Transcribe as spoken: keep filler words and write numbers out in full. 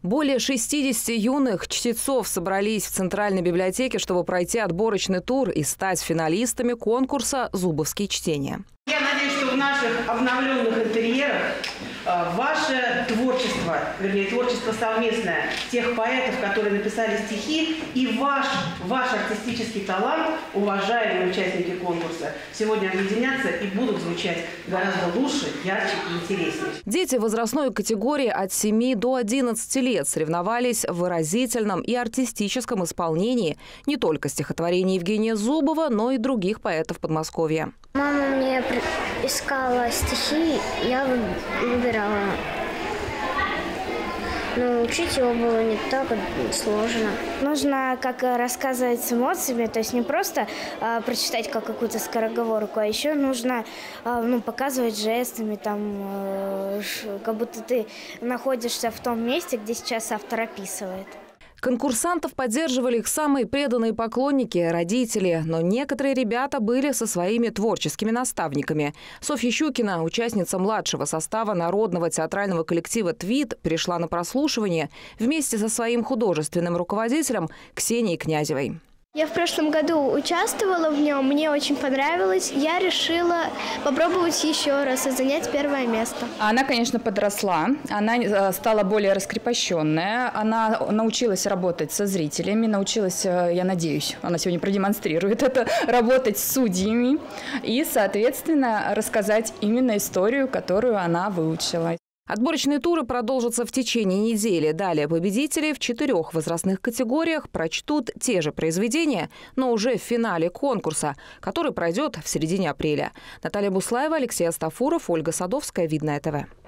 Более шестидесяти юных чтецов собрались в Центральной библиотеке, чтобы пройти отборочный тур и стать финалистами конкурса «Зубовские чтения». Я надеюсь, что в наших обновленных интерьерах ваше творчество, вернее, творчество совместное тех поэтов, которые написали стихи, и ваш, ваш артистический талант, уважаемые участники конкурса, сегодня объединятся и будут звучать гораздо лучше, ярче и интереснее. Дети возрастной категории от семи до одиннадцати лет соревновались в выразительном и артистическом исполнении не только стихотворений Евгения Зубова, но и других поэтов Подмосковья. Мама мне искала стихи, я выбирала. Но учить его было не так сложно. Нужно как рассказывать с эмоциями, то есть не просто а, прочитать как какую-то скороговорку, а еще нужно а, ну, показывать жестами, там, а, как будто ты находишься в том месте, где сейчас автор описывает. Конкурсантов поддерживали их самые преданные поклонники, родители. Но некоторые ребята были со своими творческими наставниками. Софья Щукина, участница младшего состава народного театрального коллектива «Твит», пришла на прослушивание вместе со своим художественным руководителем Ксенией Князевой. Я в прошлом году участвовала в нем, мне очень понравилось. Я решила попробовать еще раз и занять первое место. Она, конечно, подросла, она стала более раскрепощенная, она научилась работать со зрителями, научилась, я надеюсь, она сегодня продемонстрирует это, работать с судьями и, соответственно, рассказать именно историю, которую она выучила. Отборочные туры продолжатся в течение недели. Далее победители в четырех возрастных категориях прочтут те же произведения, но уже в финале конкурса, который пройдет в середине апреля. Наталья Буслаева, Алексей Астафуров, Ольга Садовская, Видное ТВ.